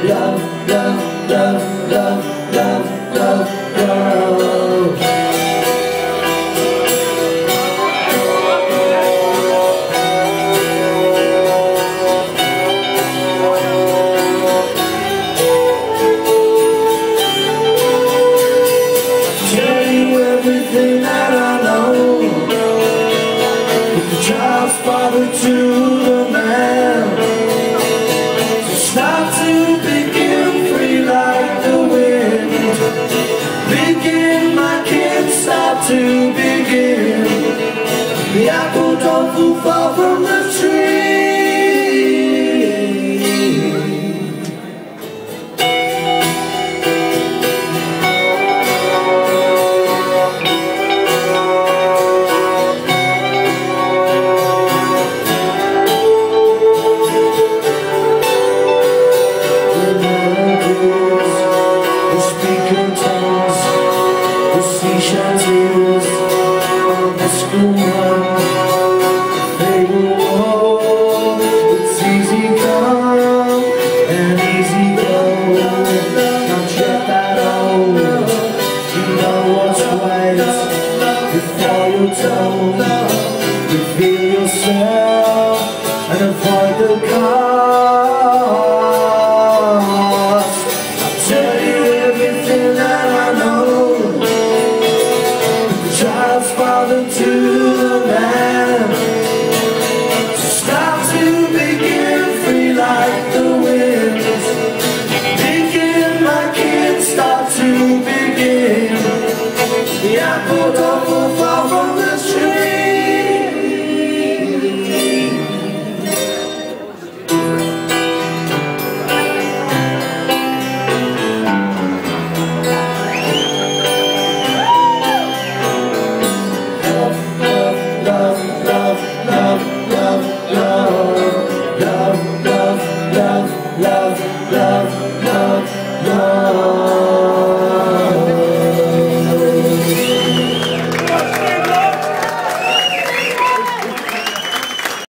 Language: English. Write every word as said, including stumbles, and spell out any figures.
love, love, love, love, love, love, love. Tell you everything that I know. From the child's father to the man. Start to begin free like the wind. Begin, my kids, start to begin. The apple don't fall far from the tree. Shanties, the school run, they will walk. It's easy come and easy go. Not yet that old. You know what's right before you're told. Reveal yourself and avoid the cost. I'll tell you everything that I know. Child's father to the man. Start to begin free like the wind. Begin, my kids, start to begin. The apple don't fall far from the tree. Love, love, love, love, love, love, love.